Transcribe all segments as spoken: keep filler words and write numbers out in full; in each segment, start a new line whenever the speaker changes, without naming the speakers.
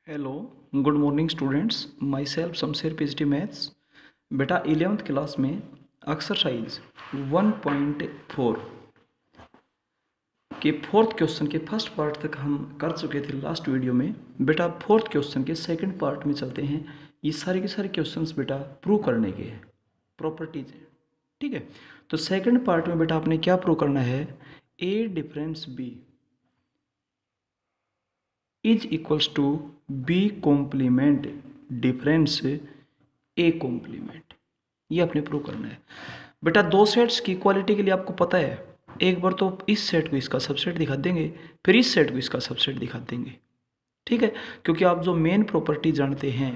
Hello good morning students, myself Shamsher PhD maths. बेटा eleventh class में exercise one point four के fourth question के first part तक हम कर चुके थे लास्ट वीडियो में। बेटा फोर्थ क्वेश्चन के सेकंड पार्ट में चलते हैं। ये सारे के सारे क्वेश्चंस बेटा प्रूव करने के हैं, प्रॉपर्टीज है, ठीक है। तो सेकंड पार्ट में बेटा आपने क्या प्रूव करना है, A difference B is equals to B complement difference A complement, ये आपने प्रूव करना है। बेटा दो सेट्स की इक्वालिटी के लिए आपको पता है, एक बार तो इस सेट को इसका सबसेट दिखा देंगे, फिर इस सेट को इसका सबसेट दिखा देंगे, ठीक है। क्योंकि आप जो मेन प्रॉपर्टी जानते हैं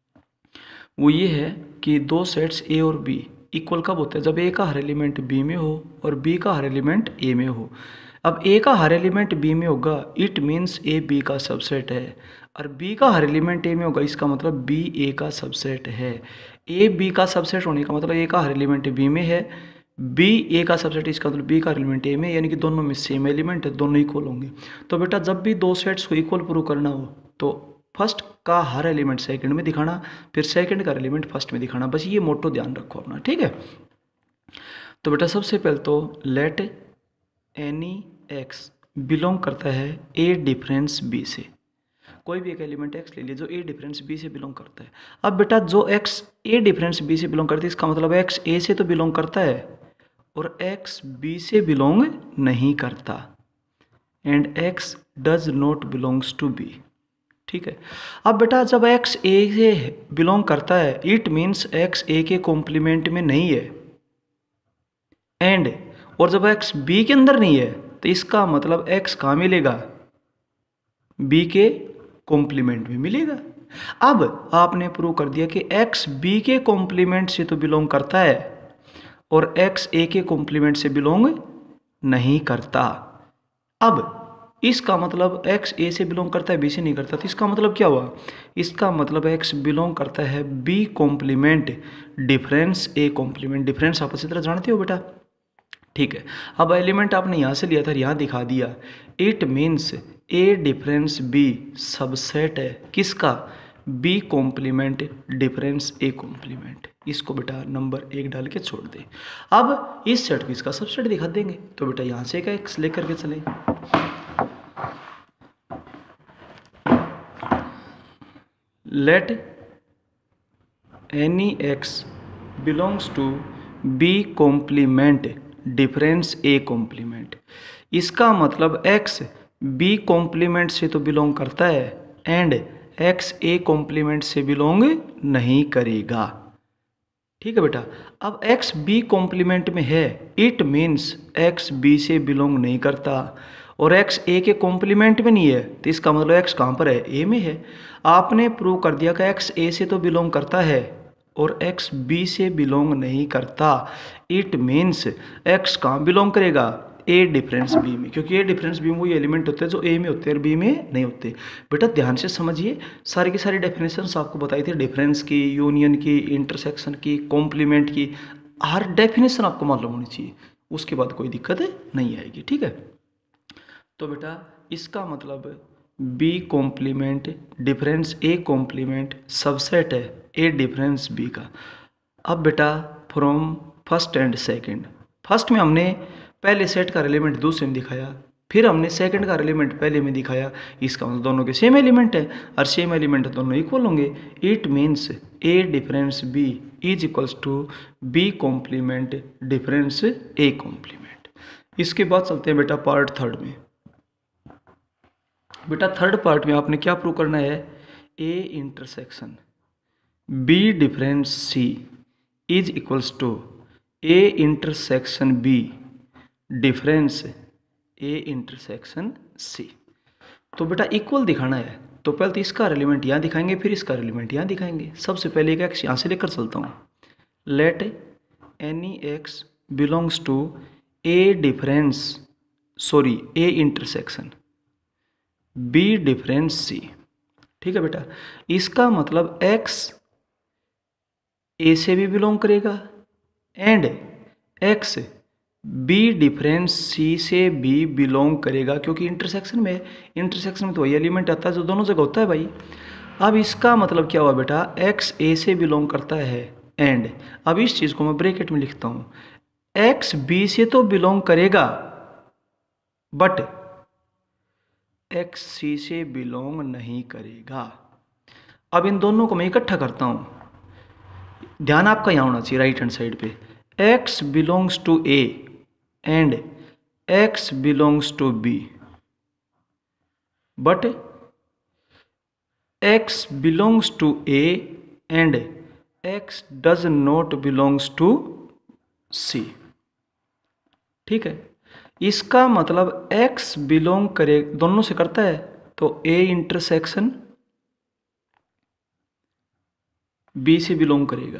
वो ये है कि दो सेट्स ए और बी इक्वल कब होता है, जब ए का हर एलिमेंट बी में हो और बी का हर एलिमेंट ए में हो। अब ए का हर एलिमेंट बी में होगा, इट मीन्स ए बी का सबसेट है, और बी का हर एलिमेंट ए में होगा, इसका मतलब बी ए का सबसेट है। ए बी का सबसेट होने का मतलब ए का हर एलिमेंट बी में है, बी ए का सबसेट, इसका मतलब बी का हर एलिमेंट ए में, यानी कि दोनों में सेम एलिमेंट है, दोनों इक्वल होंगे। तो बेटा जब भी दो सेट्स को इक्वल प्रूव करना हो तो फर्स्ट का हर एलिमेंट सेकंड में दिखाना, फिर सेकंड का एलिमेंट फर्स्ट में दिखाना, बस ये मोटो ध्यान रखो अपना, ठीक है। तो बेटा सबसे पहले तो लेट एनी एक्स बिलोंग करता है ए डिफरेंस बी से। कोई भी एक एलिमेंट एक्स ले लिए जो ए डिफरेंस बी से बिलोंग करता है। अब बेटा जो एक्स ए डिफरेंस बी से बिलोंग करता है, इसका मतलब एक्स ए से तो बिलोंग करता है और एक्स बी से बिलोंग नहीं करता, and x does not belongs to B, ठीक है। अब बेटा जब एक्स ए से बिलोंग करता है, इट मीन्स एक्स ए के कॉम्प्लीमेंट में नहीं है, एंड और जब एक्स बी के अंदर नहीं है तो इसका मतलब एक्स कहाँ मिलेगा, बी के कॉम्प्लीमेंट में मिलेगा। अब आपने प्रूव कर दिया कि एक्स बी के कॉम्प्लीमेंट से तो बिलोंग करता है और एक्स ए के कॉम्प्लीमेंट से बिलोंग नहीं करता। अब इसका मतलब एक्स ए से बिलोंग करता है, बी से नहीं करता, तो इसका मतलब क्या हुआ, इसका मतलब एक्स बिलोंग करता है B complement difference A complement. Difference आप अच्छी तरह जानते हो बेटा, ठीक है। अब एलिमेंट आपने यहाँ से लिया था, यहाँ दिखा दिया, it means A difference B subset है किसका, B complement difference A complement. इसको बेटा नंबर एक डाल के छोड़ दे। अब इस सेट को इसका सबसेट दिखा देंगे, तो बेटा यहाँ से एक एक्स लेकर के चले, let any x belongs to B complement difference A complement. इसका मतलब एक्स बी कॉम्प्लीमेंट से तो बिलोंग करता है एंड एक्स ए कॉम्प्लीमेंट से बिलोंग नहीं करेगा, ठीक है बेटा। अब एक्स बी कॉम्प्लीमेंट में है, इट मीन्स एक्स बी से बिलोंग नहीं करता, और एक्स ए के कॉम्प्लीमेंट में नहीं है, तो इसका मतलब एक्स कहाँ पर है, ए में है। आपने प्रूव कर दिया कि एक्स ए से तो बिलोंग करता है और एक्स बी से बिलोंग नहीं करता, इट मीन्स एक्स कहाँ बिलोंग करेगा, ए डिफरेंस बी में, क्योंकि ए डिफरेंस बी में वही एलिमेंट होते हैं जो ए में होते हैं और बी में नहीं होते। बेटा ध्यान से समझिए, सारी की सारी डेफिनेशंस आपको बताई थी, डिफरेंस की, यूनियन की, इंटरसेक्शन की, कॉम्प्लीमेंट की, हर डेफिनेशन आपको मालूम होनी चाहिए, उसके बाद कोई दिक्कत नहीं आएगी, ठीक है। तो बेटा इसका मतलब B complement difference A complement subset है ए डिफरेंस बी का। अब बेटा from first and second, first में हमने पहले सेट का एलिमेंट दूसरे में दिखाया, फिर हमने सेकंड का एलिमेंट पहले में दिखाया, इसका मतलब दोनों के सेम एलिमेंट है और सेम एलिमेंट दोनों इक्वल होंगे, it means A difference B is equals to B complement difference A complement. इसके बाद चलते हैं बेटा पार्ट थर्ड में। बेटा थर्ड पार्ट में आपने क्या प्रूव करना है, A intersection B difference C is equals to A intersection B difference A intersection C. तो बेटा इक्वल दिखाना है, तो पहले तो इसका एलिमेंट यहाँ दिखाएंगे, फिर इसका एलिमेंट यहाँ दिखाएंगे। सबसे पहले एक एक्स यहाँ से लेकर चलता हूँ, let any x belongs to A difference sorry A intersection B difference C, ठीक है बेटा। इसका मतलब एक्स ए से भी बिलोंग करेगा and x B difference C से भी बिलोंग करेगा, क्योंकि इंटरसेक्शन में इंटरसेक्शन में तो वही एलिमेंट आता है जो दोनों जगह होता है भाई। अब इसका मतलब क्या हुआ बेटा, x a से बिलोंग करता है एंड, अब इस चीज़ को मैं ब्रैकेट में लिखता हूँ, x b से तो बिलोंग करेगा बट x c से बिलोंग नहीं करेगा। अब इन दोनों को मैं इकट्ठा करता हूँ, ध्यान आपका यहाँ होना चाहिए राइट हैंड साइड पे, x belongs to a and x belongs to b but x belongs to A and x does not belongs to C। ठीक है, इसका मतलब x बिलोंग करे, दोनों से करता है तो A इंटरसेक्शन B से बिलोंग करेगा,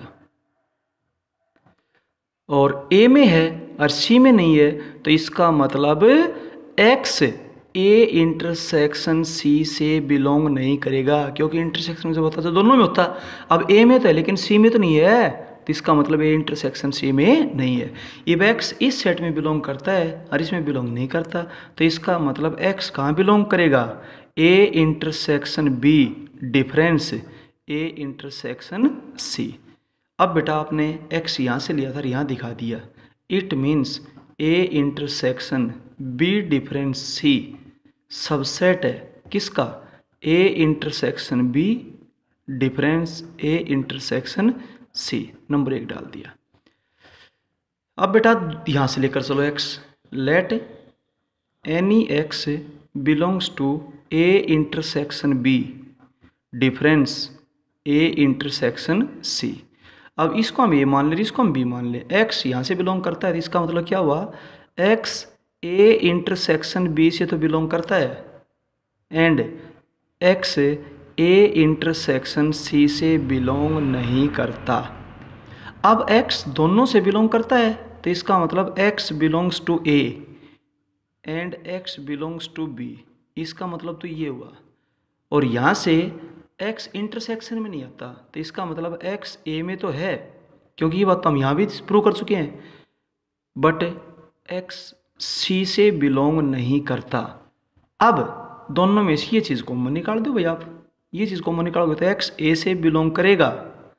और A में है और C में नहीं है तो इसका मतलब x A इंटरसेक्शन C से बिलोंग नहीं करेगा, क्योंकि इंटरसेक्शन जब होता है तो दोनों में होता, अब A में तो है लेकिन C में तो नहीं है, तो इसका मतलब A इंटरसेक्शन C में नहीं है। अब X इस सेट में बिलोंग करता है और इसमें बिलोंग नहीं करता, तो इसका मतलब X कहाँ बिलोंग करेगा, A intersection B difference A intersection C। अब बेटा आपने X यहाँ से लिया था, यहाँ दिखा दिया, it means A intersection B difference C subset है किसका, A intersection B difference A intersection C। Number एक डाल दिया। अब बेटा यहां से लेकर चलो x, let any x belongs to A intersection B difference A intersection C। अब इसको हम A मान ले, इसको हम B मान ले, x यहां से बिलोंग करता है तो इसका मतलब क्या हुआ, x A इंटरसेक्शन B से तो बिलोंग करता है and x A intersection C से बिलोंग नहीं करता। अब x दोनों से बिलोंग करता है तो इसका मतलब x belongs to A and x belongs to B, इसका मतलब तो ये हुआ, और यहाँ से x इंटरसेक्शन में नहीं आता तो इसका मतलब x A में तो है, क्योंकि ये बात तो हम यहाँ भी प्रूव कर चुके हैं, बट x C से बिलोंग नहीं करता। अब दोनों में से ये चीज़ कॉमन निकाल दो भाई, आप ये चीज़ कॉमन निकालोगे तो x A से बिलोंग करेगा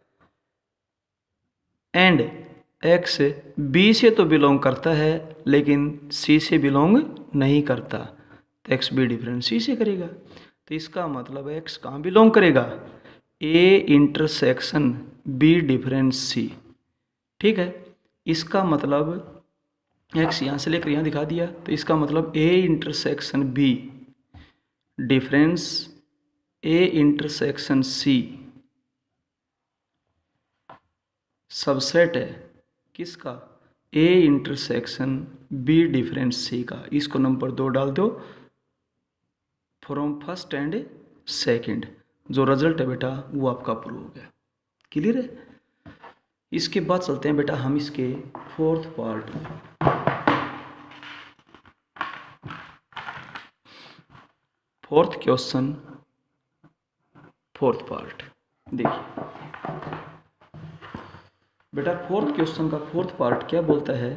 एंड x B से तो बिलोंग करता है लेकिन C से बिलोंग नहीं करता, तो x B डिफरेंस C से करेगा, तो इसका मतलब x कहाँ बिलोंग करेगा, A intersection B difference C। ठीक है, इसका मतलब x यहाँ से लेकर यहाँ दिखा दिया, तो इसका मतलब A intersection B difference A intersection C subset है किसका, A intersection B difference C का। इसको नंबर दो डाल दो फ्रॉम फर्स्ट एंड सेकंड, जो रिजल्ट है बेटा वो आपका प्रूव हो गया। क्लियर है, इसके बाद चलते हैं बेटा हम इसके फोर्थ पार्ट में। फोर्थ क्वेश्चन, फोर्थ पार्ट देखिए बेटा, फोर्थ क्वेश्चन का फोर्थ पार्ट क्या बोलता है,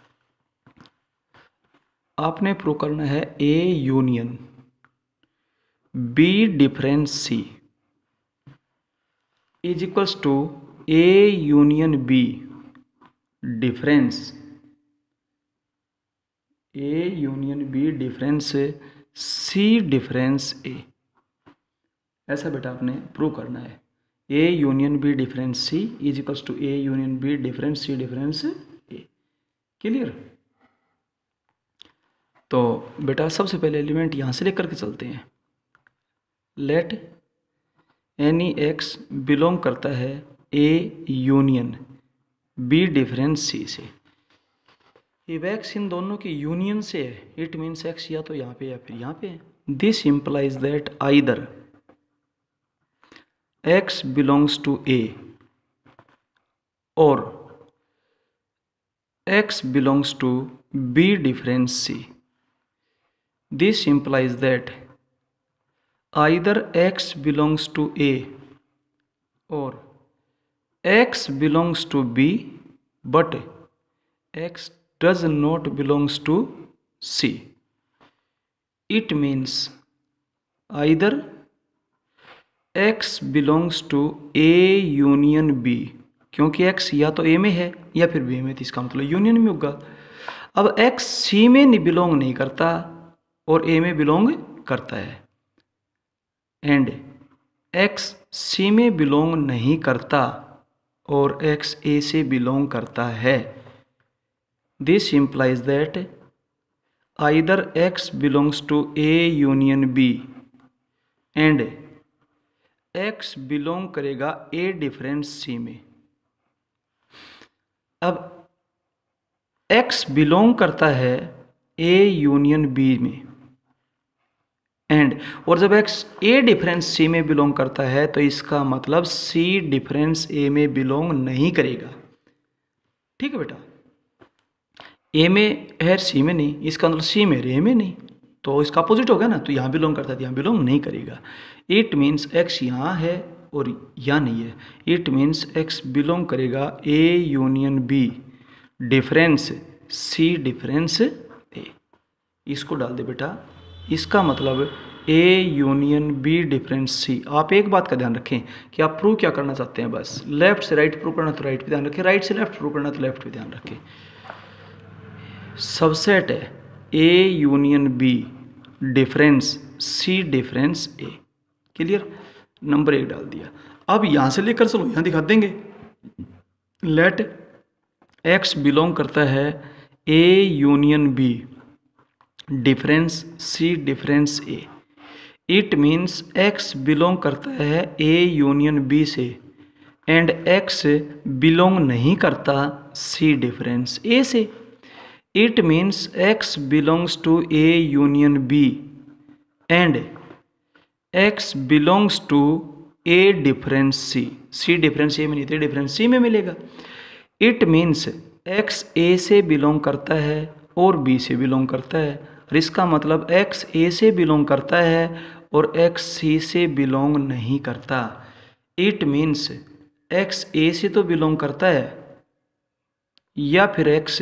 आपने प्रूव करना है A union B difference C is equals to A union B difference A union B difference C difference A। ऐसा बेटा आपने प्रूव करना है, A union B difference C is equals to A union B difference C difference A। Clear, तो बेटा सबसे पहले element यहाँ से लेकर के चलते हैं, लेट एनी x बिलोंग करता है A union B difference C से। ये x इन दोनों की यूनियन से है, इट मीन्स x या तो यहाँ पे या फिर यहाँ पे है। This implies that either x belongs to A और x belongs to B difference C. This implies that either x belongs to A or x belongs to B, but x does not belongs to C. It means either x belongs to A union B, क्योंकि x या तो a में है या फिर b में, तो इसका मतलब यूनियन में होगा। अब x c में बिलोंग नहीं करता और a में बिलोंग करता है, एंड x c में बिलोंग नहीं करता और x a से बिलोंग करता है। This implies that either x belongs to a union b and x belong करेगा a डिफरेंस c में। अब x बिलोंग करता है a यूनियन b में, एंड और जब x a डिफरेंस c में बिलोंग करता है तो इसका मतलब c डिफरेंस a में बिलोंग नहीं करेगा। ठीक है बेटा, a में है c में नहीं, इसका मतलब c में a में नहीं, तो इसका अपोजिट होगा ना, तो यहाँ बिलोंग करता है, यहाँ बिलोंग नहीं करेगा। इट मीन्स x यहाँ है और यहाँ नहीं है। इट मीन्स x बिलोंग करेगा a union b difference c difference a। इसको डाल दे बेटा, इसका मतलब a union b difference c। आप एक बात का ध्यान रखें कि आप प्रूव क्या करना चाहते हैं, बस लेफ्ट से राइट प्रूव करना तो राइट पे ध्यान रखें, राइट से लेफ्ट प्रूव करना तो लेफ्ट पे ध्यान रखें। सबसेट है a union b difference c difference a। Clear, number एक डाल दिया। अब यहां से लेकर चलो यहां दिखा देंगे। लेट x बिलोंग करता है a union b difference c difference a। It means x belong करता है a यूनियन b से एंड x बिलोंग नहीं करता c डिफरेंस a से। It means x belongs to a union b and x belongs to a difference c। c difference a में नहीं थे, difference c में मिलेगा। इट मीन्स x a से बिलोंग करता है और b से बिलोंग करता है, और इसका मतलब x a से बिलोंग करता है और x c से बिलोंग नहीं करता। इट मीन्स x a से तो बिलोंग करता है या फिर x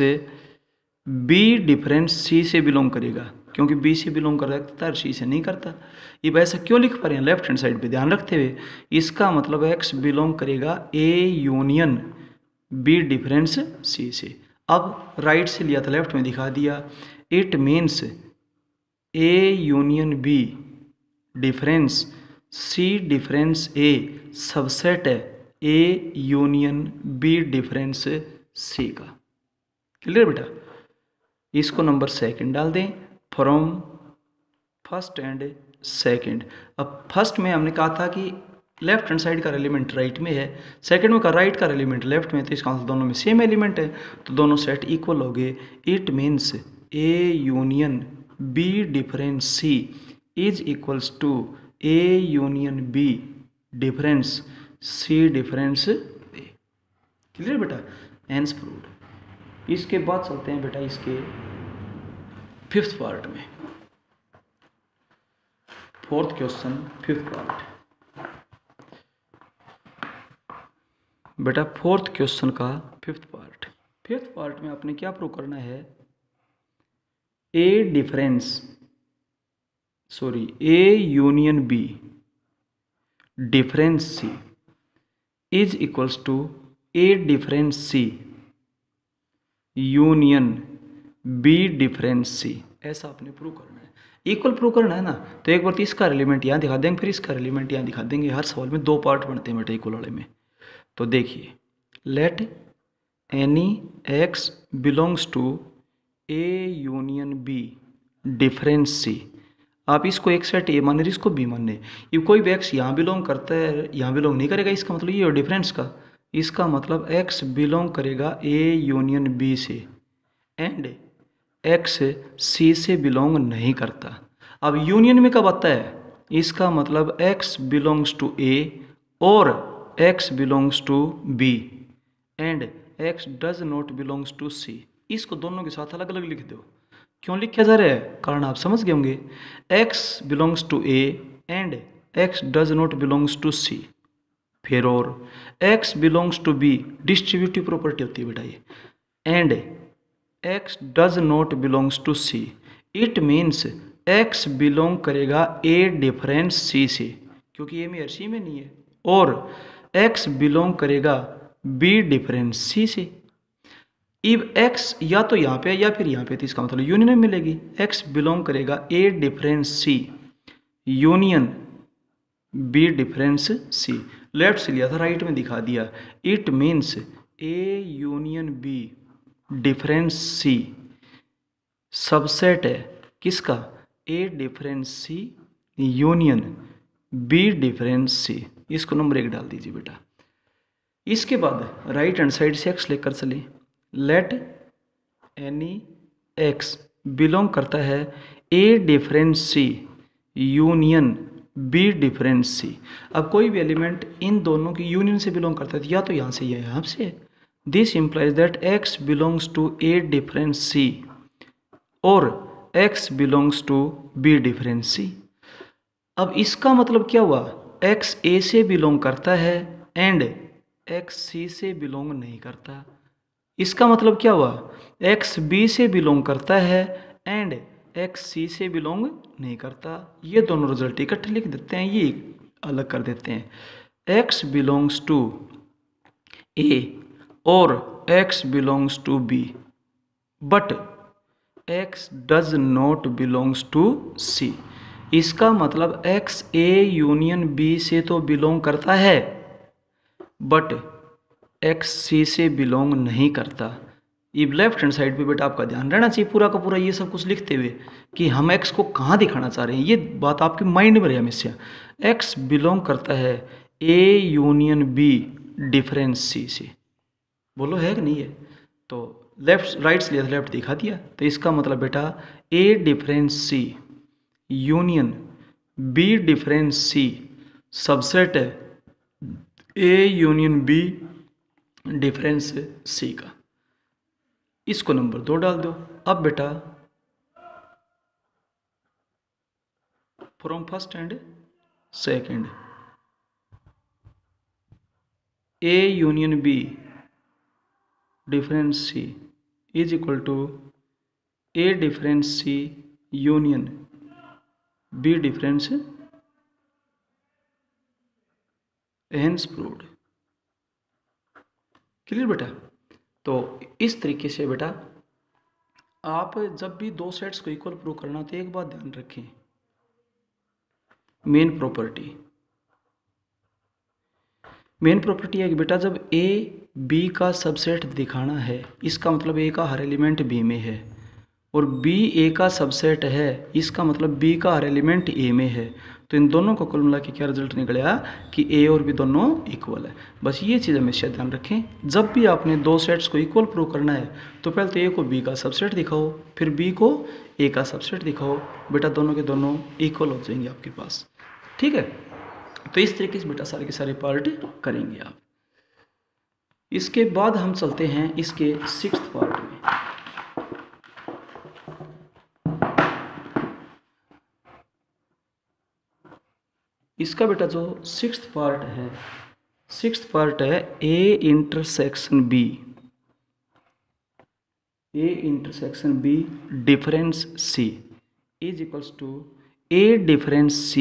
b डिफरेंस c से बिलोंग करेगा, क्योंकि b से बिलोंग करता है c से नहीं करता। ये वैसा क्यों लिख पा रहे हैं, लेफ्ट हैंड साइड पे ध्यान रखते हुए। इसका मतलब x बिलोंग करेगा a union b difference c से। अब राइट से लिया था लेफ्ट में दिखा दिया। It means a union b difference c difference a subset है a union b difference c का। क्लियर बेटा, इसको नंबर सेकंड डाल दें फ्रॉम फर्स्ट एंड सेकंड। अब फर्स्ट में हमने कहा था कि लेफ्ट हैंड साइड का एलिमेंट राइट में है, सेकंड में का राइट का एलिमेंट लेफ्ट में, तो इसका मतलब दोनों में सेम एलिमेंट है, तो दोनों सेट इक्वल हो गए। It means a union b difference c is equals to a union b difference c difference a। Clear बेटा, एंस प्रूव्ड। इसके बाद चलते हैं बेटा इसके फिफ्थ पार्ट में। Fourth question fifth part. बेटा फोर्थ क्वेश्चन का फिफ्थ पार्ट। फिफ्थ पार्ट में आपने क्या प्रूव करना है, a difference sorry a union b difference c is equals to a difference c union b difference c। ऐसा आपने प्रूव करना है, इक्वल प्रूव करना है ना। तो एक बार तो इसका एलिमेंट यहाँ दिखा देंगे, फिर इसका एलिमेंट यहाँ दिखा देंगे। हर सवाल में दो पार्ट बनते हैं बेटा इक्वल वाले में। तो देखिए, let any x belongs to a union b difference c। आप इसको एक सेट a मान रहे, इसको b मान रहे। ये कोई भी x यहाँ बिलोंग करता है यहाँ बिलोंग नहीं करेगा, इसका मतलब ये और डिफरेंस का, इसका मतलब x बिलोंग करेगा a यूनियन b से एंड x c से बिलोंग नहीं करता। अब यूनियन में कब आता है, इसका मतलब x बिलोंग्स टू a और x belongs to b and x does not belongs to c। इसको दोनों के साथ अलग अलग लिख दो। क्यों लिखा जा रहा है, कारण आप समझ गए होंगे। x belongs to a and x does not belongs to c। फिर और x belongs to b, distributive property होती है बेटा ये, and x does not belongs to c। It means x belong करेगा a डिफरेंस c से, क्योंकि ए में और सी में नहीं है, और x बिलोंग करेगा बी डिफरेंस सी से। इब x या तो यहाँ पे या फिर यहाँ पे, तो इसका मतलब यूनियन में मिलेगी। x बिलोंग करेगा A difference C union B difference C. Left से लिया था, राइट में दिखा दिया। It means A union B difference C subset है किसका? A difference C union B difference C. इसको नंबर एक डाल दीजिए बेटा। इसके बाद राइट हैंड साइड से एक्स लेकर चले। लेट एनी एक्स बिलोंग करता है A difference C union B difference C. अब कोई भी एलिमेंट इन दोनों की यूनियन से बिलोंग करता है, या तो यहाँ से या यहाँ से। This implies that x belongs to A difference C और x belongs to B difference C. अब इसका मतलब क्या हुआ? एक्स ए से बिलोंग करता है एंड एक्स सी से बिलोंग नहीं करता। इसका मतलब क्या हुआ? एक्स बी से बिलोंग करता है एंड एक्स सी से बिलोंग नहीं करता। ये दोनों रिजल्ट इकट्ठे लिख देते हैं, ये अलग कर देते हैं। एक्स बिलोंग्स टू ए और x belongs to B but x does not belongs to C. इसका मतलब एक्स ए यूनियन बी से तो बिलोंग करता है बट एक्स सी से बिलोंग नहीं करता। ये लेफ्ट हैंड साइड पे बेटा आपका ध्यान रहना चाहिए पूरा का पूरा ये सब कुछ लिखते हुए कि हम एक्स को कहाँ दिखाना चाह रहे हैं, ये बात आपके माइंड में रहे हमेशा। एक्स बिलोंग करता है A union B difference C से। बोलो है कि नहीं है? तो लेफ्ट राइट से लिया लेफ्ट दिखा दिया, तो इसका मतलब बेटा A difference C union B difference C subset है A union B difference C का। इसको नंबर दो डाल दो। अब बेटा from first and second A union B difference C is equal to A difference C union B difference hence proved. Clear बेटा? तो इस तरीके से बेटा आप जब भी दो सेट्स को इक्वल प्रूव करना तो एक बात ध्यान रखें, मेन प्रॉपर्टी मेन प्रॉपर्टी है कि बेटा जब ए बी का सबसेट दिखाना है, इसका मतलब ए का हर एलिमेंट बी में है, और बी ए का सबसेट है, इसका मतलब बी का हर एलिमेंट ए में है। तो इन दोनों को कुल मिला के क्या रिजल्ट निकलेगा कि ए और बी दोनों इक्वल है। बस ये चीज़ हमेशा ध्यान रखें, जब भी आपने दो सेट्स को इक्वल प्रूव करना है तो पहले तो ए को बी का सबसेट दिखाओ, फिर बी को ए का सबसेट दिखाओ, बेटा दोनों के दोनों इक्वल हो जाएंगे आपके पास। ठीक है? तो इस तरीके से बेटा सारे के सारे पार्ट करेंगे आप। इसके बाद हम चलते हैं इसके सिक्स्थ पार्ट में। इसका बेटा जो सिक्स्थ पार्ट है, सिक्स्थ पार्ट है A intersection B A intersection B difference C is equals to A difference C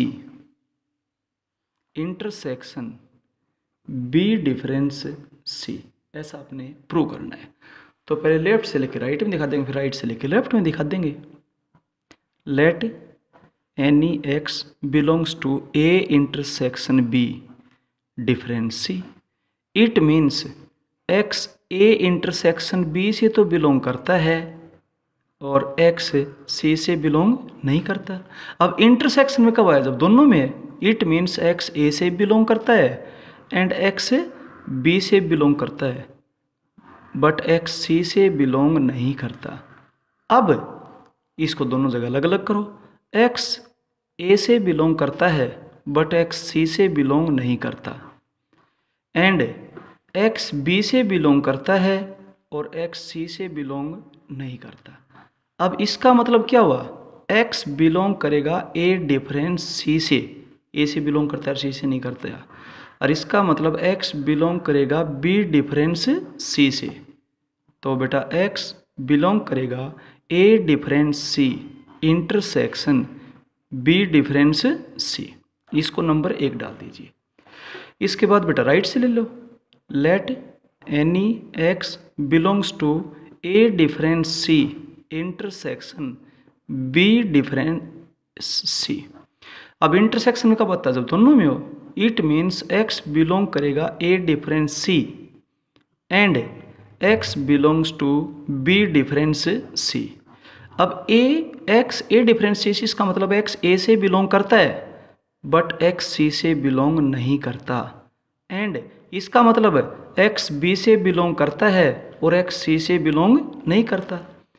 intersection B difference C. ऐसा आपने प्रूव करना है। तो पहले लेफ्ट से लेकर राइट में दिखा देंगे, फिर राइट से लेकर लेफ्ट में दिखा देंगे। Let any x belongs to A intersection B difference C. It means x A intersection B से तो बिलोंग करता है और एक्स सी से बिलोंग नहीं करता। अब इंटरसेक्शन में कब आया? जब दोनों में है। इट मीन्स एक्स ए से बिलोंग करता है एंड एक्स बी से बिलोंग करता है बट एक्स सी से बिलोंग नहीं करता। अब इसको दोनों जगह अलग अलग करो। एक्स ए से बिलोंग करता है बट एक्स सी से बिलोंग नहीं करता एंड एक्स बी से बिलोंग करता है और एक्स सी से बिलोंग नहीं करता। अब इसका मतलब क्या हुआ? एक्स बिलोंग करेगा ए डिफरेंस सी से, ए से बिलोंग करता है सी से नहीं करता है, और इसका मतलब एक्स बिलोंग करेगा बी डिफरेंस सी से। तो बेटा एक्स बिलोंग करेगा A difference C intersection B difference C. इसको नंबर एक डाल दीजिए। इसके बाद बेटा राइट से ले लो, let any x belongs to A difference C intersection B difference C. अब इंटरसेक्शन में कब आता है, जब दोनों में हो। इट मीन्स एक्स बिलोंग करेगा A difference C and x belongs to B difference C. अब ए एक्स ए डिफरेंस सी, इसका मतलब एक्स ए से बिलोंग करता है बट एक्स सी से बिलोंग नहीं करता, एंड इसका मतलब एक्स बी से बिलोंग करता है और एक्स सी से बिलोंग नहीं करता।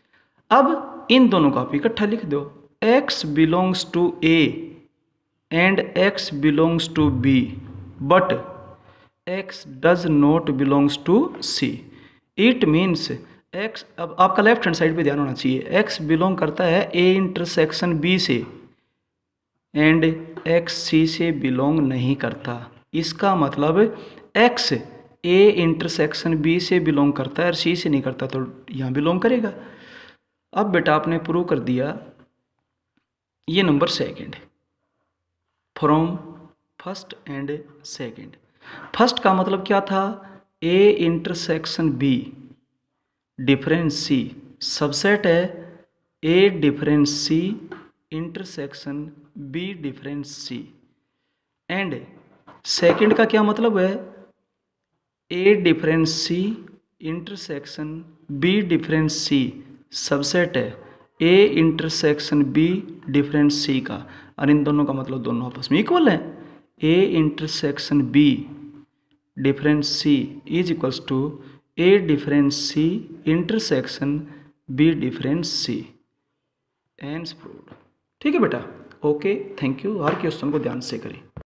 अब इन दोनों को आप इकट्ठा लिख दो, x belongs to A and x belongs to B but x does not belongs to C. It means x, अब आपका लेफ्ट हैंड साइड पे ध्यान होना चाहिए, एक्स बिलोंग करता है ए इंटरसेक्शन बी से एंड एक्स सी से बिलोंग नहीं करता। इसका मतलब एक्स ए इंटरसेक्शन बी से बिलोंग करता है और सी से नहीं करता, तो यहाँ बिलोंग करेगा। अब बेटा आपने प्रूव कर दिया ये number second from first and second. First का मतलब क्या था, A intersection B difference C subset है A difference C intersection B difference C. And second का क्या मतलब है, A difference C intersection B difference C subset है A intersection B difference C का, और इन दोनों का मतलब दोनों आपस में इक्वल है। A intersection B difference C is equals to A difference C intersection B difference C. And proved. ठीक है बेटा, ओके, थैंक यू। हर क्वेश्चन को ध्यान से करें।